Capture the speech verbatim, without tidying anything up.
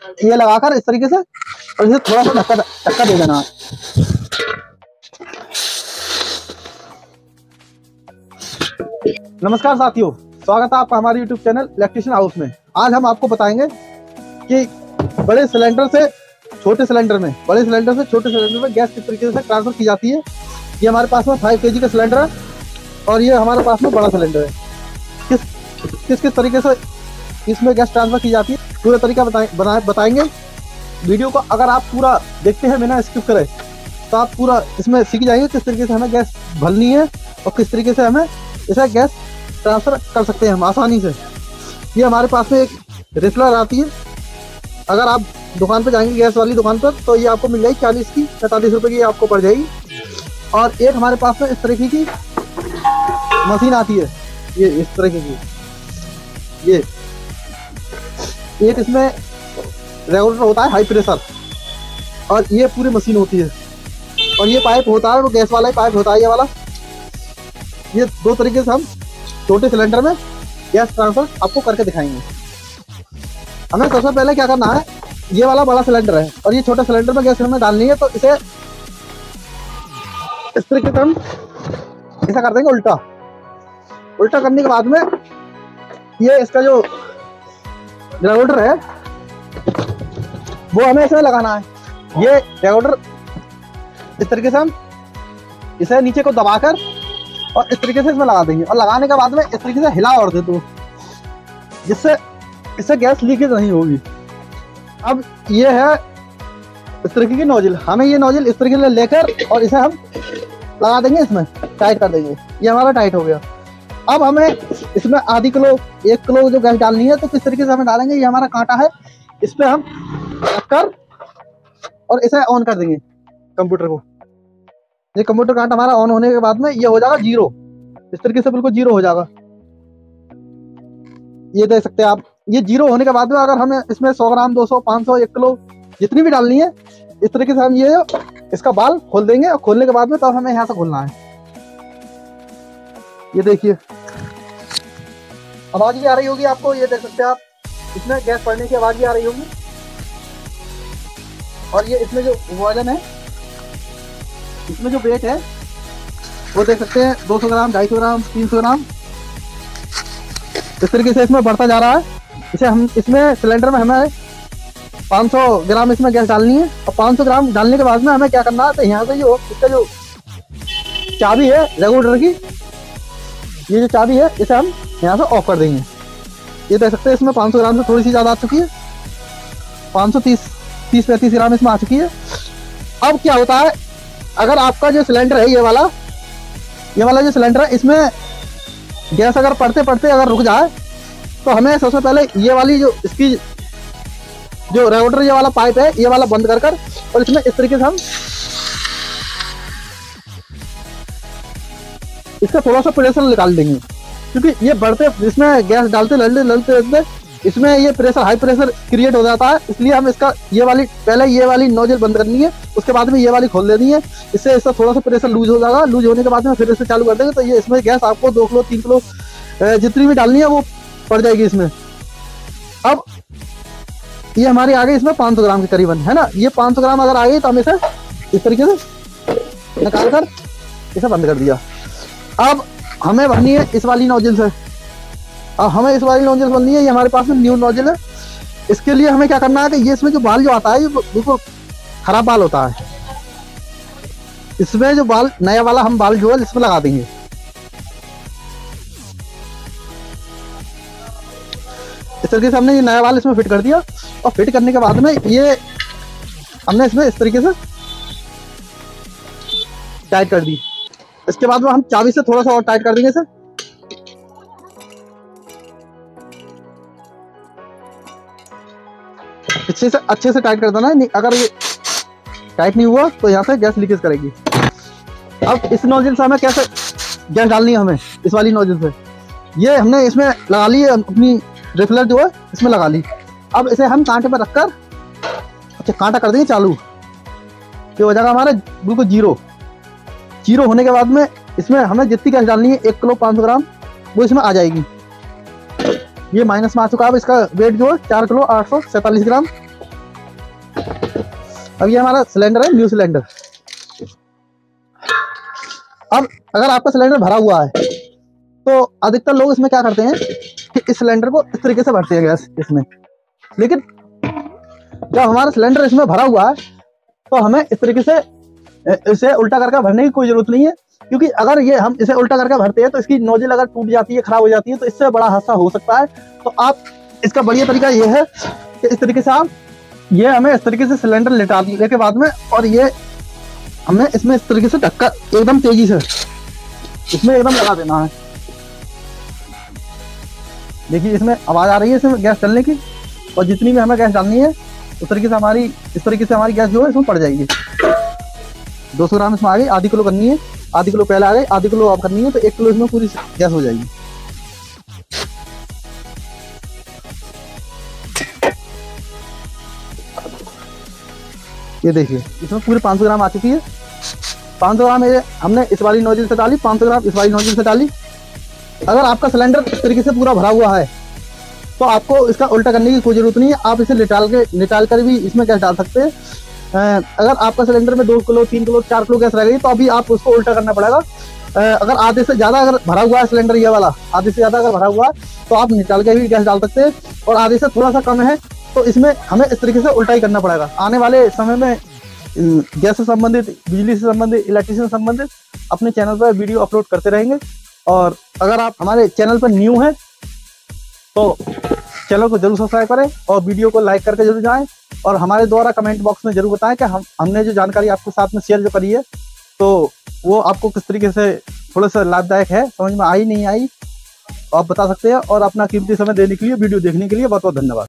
ये लगाकर इस तरीके से और इसे थोड़ा सा धक्का धक्का दे देना है। नमस्कार साथियों, स्वागत है आपका हमारे यूट्यूब चैनल इलेक्ट्रिशियन हाउस में। आज हम आपको बताएंगे कि बड़े सिलेंडर से छोटे सिलेंडर में बड़े सिलेंडर से छोटे सिलेंडर में गैस किस तरीके से ट्रांसफर की जाती है। ये हमारे पास में फाइव के जी का सिलेंडर है और ये हमारे पास में बड़ा सिलेंडर है। किस किस किस तरीके से इसमें गैस ट्रांसफर की जाती है पूरा तरीका बताए बताएंगे। वीडियो को अगर आप पूरा देखते हैं बिना स्किप करे तो आप पूरा इसमें सीख जाएंगे किस तरीके से हमें गैस भरनी है और किस तरीके से हमें इसे गैस ट्रांसफ़र कर सकते हैं हम आसानी से। ये हमारे पास में एक रिफिलर आती है। अगर आप दुकान पे जाएंगे गैस वाली दुकान पर तो ये आपको मिल जाएगी चालीस की पैंतालीस रुपए की आपको पड़ जाएगी। और एक हमारे पास में इस तरीके की मशीन आती है, ये इस तरीके की, ये एक इसमें रेगुलेटर होता है हाई प्रेशर और ये पूरी मशीन होती है और ये पाइप होता है वो गैस वाला ही पाइप होता है ये वाला। ये दो तरीके से हम छोटे सिलेंडर में गैस ट्रांसफर आपको करके दिखाएंगे। हमें सबसे पहले क्या करना है, ये वाला बड़ा सिलेंडर है और ये छोटे सिलेंडर में गैस हमें डालनी है तो इसे इस तरीके से हम ऐसा कर देंगे उल्टा। उल्टा करने के बाद में ये इसका जो रेगुलेटर है वो हमें इसमें लगाना है। ये रेगुलेटर इस तरीके से हम इसे नीचे को दबाकर और इस तरीके से इसमें लगा देंगे और लगाने के बाद में इस तरीके से हिला और दे दो जिससे इससे गैस लीकेज नहीं होगी। अब ये है इस तरीके की नोजल, हमें ये नोजल इस तरीके से लेकर और इसे हम लगा देंगे, इसमें टाइट कर देंगे। ये हमारा टाइट हो गया। अब हमें इसमें आधी किलो एक किलो जो गैस डालनी है तो किस तरीके से हमें डालेंगे। ये हमारा कांटा है, इस पर हम रखकर और इसे ऑन कर देंगे कंप्यूटर को। ये कंप्यूटर कांटा हमारा ऑन होने के बाद में ये हो जाएगा जीरो, इस तरीके से बिल्कुल जीरो हो जाएगा। ये देख सकते हैं आप। ये जीरो होने के बाद में अगर हमें इसमें सौ ग्राम दो सौ पाँच सौ एक किलो जितनी भी डालनी है इस तरीके से हम ये इसका बाल खोल देंगे और खोलने के बाद में तब तो हमें यहाँ से खोलना है। ये देखिए आवाज भी आ रही होगी आपको, ये देख सकते हैं आप, इसमें गैस पड़ने की आवाज भी आ रही होगी। और ये इसमें जो वजन है, इसमें जो वेट है वो देख सकते हैं दो सौ ग्राम ढाई सौ ग्राम तीन सौ ग्राम इस तरीके से इसमें बढ़ता जा रहा है। इसे हम इसमें सिलेंडर में हमें पाँच सौ ग्राम इसमें गैस डालनी है और पाँच सौ ग्राम डालने के बाद में हमें क्या करना है तो यहाँ से जो इसका जो चाबी है रेगुलेटर की, ये जो चाबी है इसे हम यहाँ से ऑफ कर देंगे। ये देख सकते हैं इसमें पाँच सौ ग्राम से थोड़ी सी ज़्यादा आ चुकी है, पाँच सौ तीस तीस पैंतीस ग्राम इसमें आ चुकी है। अब क्या होता है, अगर आपका जो सिलेंडर है ये वाला ये वाला जो सिलेंडर है इसमें गैस अगर पड़ते पड़ते अगर रुक जाए तो हमें सबसे पहले ये वाली जो इसकी जो रेगुलेटर ये वाला पाइप है ये वाला बंद कर कर और इसमें इस तरीके से हम इसका थोड़ा सा प्रेशर निकाल देंगे, क्योंकि ये बढ़ते इसमें गैस डालते लड़ते लड़ते लड़ते इसमें ये प्रेशर हाई प्रेशर क्रिएट हो जाता है। इसलिए हम इसका ये वाली पहले ये वाली नोजल बंद करनी है, उसके बाद में ये वाली खोल देनी है। इससे इसका थोड़ा सा प्रेशर लूज हो जाएगा। लूज होने के बाद में फिर इसे चालू कर देंगे तो ये इसमें गैस आपको दो किलो तीन किलो जितनी भी डालनी है वो पड़ जाएगी इसमें। अब ये हमारी आ गई इसमें पाँच सौ ग्राम के करीबन, है ना। ये पाँच सौ ग्राम अगर आ गई तो हम इसे इस तरीके से निकाल कर इसे बंद कर दिया। अब हमें भरनी है इस वाली नोजल से। अब हमें इस वाली नोजल बननी है, ये हमारे पास में न्यू नोजल है। इसके लिए हमें क्या करना है कि ये इसमें जो बाल जो आता है ये बिल्कुल खराब बाल होता है। इसमें जो बाल नया वाला हम बाल जो है इसमें लगा देंगे। इस तरीके से हमने ये नया बाल इसमें फिट कर दिया और फिट करने के बाद में ये हमने इसमें इस तरीके से टाइट कर दी। इसके बाद में हम चाबी से थोड़ा सा और टाइट कर देंगे इसे। अच्छे से अच्छे से टाइट कर देना है, अगर ये टाइट नहीं हुआ तो यहाँ से गैस लीकेज करेगी। अब इस नोजल से हमें कैसे गैस डालनी है, हमें इस वाली नोजल से ये हमने इसमें लगा ली है, अपनी रिफिलर जो है इसमें लगा ली। अब इसे हम कांटे पर रखकर अच्छा कांटा कर देंगे चालू, ये हो जाएगा हमारा बिल्कुल जीरो। जीरो होने के बाद में इसमें हमें जितनी गैस डालनी है एक किलो पाँच सौ ग्राम वो इसमें आ जाएगी। ये माइनस में आ चुका है। अब इसका वेट जो है चार किलो आठ सौ सैंतालीस ग्राम अब ये हमारा सिलेंडर है, न्यू सिलेंडर। अब अगर आपका सिलेंडर भरा हुआ है तो अधिकतर लोग इसमें क्या करते हैं कि इस सिलेंडर को इस तरीके से भरते हैं गैस इसमें। लेकिन जब हमारा सिलेंडर इसमें भरा हुआ है तो हमें इस तरीके से इसे उल्टा करके भरने की कोई जरूरत नहीं है, क्योंकि अगर ये हम इसे उल्टा करके भरते हैं तो इसकी नोजल अगर टूट जाती है, खराब हो जाती है, तो इससे बड़ा हादसा हो सकता है। तो आप इसका बढ़िया तरीका ये है कि इस तरीके से आप ये हमें इस तरीके से सिलेंडर लेटाने के बाद में, और ये हमें इसमें इस तरीके से धक्का एकदम तेजी से इसमें एकदम लगा देना है। देखिए इसमें आवाज आ रही है इसमें गैस चलने की, और जितनी भी हमें गैस डालनी है उस तरीके से हमारी इस तरीके से हमारी गैस जो है इसमें पड़ जाएगी। दो सौ ग्राम इसमें आ गई, आधी किलो करनी है, आधी किलो पहले आ गई, आधी किलो अब करनी है, तो एक किलो इसमें पूरी गैस हो जाएगी। ये देखिए इसमें पूरे पाँच सौ ग्राम आ चुकी है। पाँच सौ ग्राम हमने इस वाली नोजल से डाली, पाँच सौ ग्राम इस वाली नोजल से डाली। अगर आपका सिलेंडर इस तरीके से पूरा भरा हुआ है तो आपको इसका उल्टा करने की कोई जरूरत नहीं है, आप इसे निकाल के निकाल कर भी इसमें गैस डाल सकते हैं। अगर आपका सिलेंडर में दो किलो तीन किलो चार किलो गैस रह गई तो अभी आप उसको उल्टा करना पड़ेगा। अगर आधे से ज्यादा अगर भरा हुआ है सिलेंडर ये वाला, आधे से ज्यादा अगर भरा हुआ है तो आप निकाल के भी गैस डाल सकते हैं, और आधे से थोड़ा सा कम है तो इसमें हमें इस तरीके से उल्टा ही करना पड़ेगा। आने वाले समय में गैस से संबंधित, बिजली से संबंधित, इलेक्ट्रिसिटी से संबंधित अपने चैनल पर वीडियो अपलोड करते रहेंगे। और अगर आप हमारे चैनल पर न्यू हैं तो चैनल को जरूर सब्सक्राइब करें और वीडियो को लाइक करके जरूर जाएं, और हमारे द्वारा कमेंट बॉक्स में जरूर बताएं कि हम हमने जो जानकारी आपके साथ में शेयर जो करी है तो वो आपको किस तरीके से थोड़ा सा लाभदायक है, समझ में आई नहीं आई, तो आप बता सकते हैं। और अपना कीमती समय देने के लिए, वीडियो देखने के लिए बहुत बहुत धन्यवाद।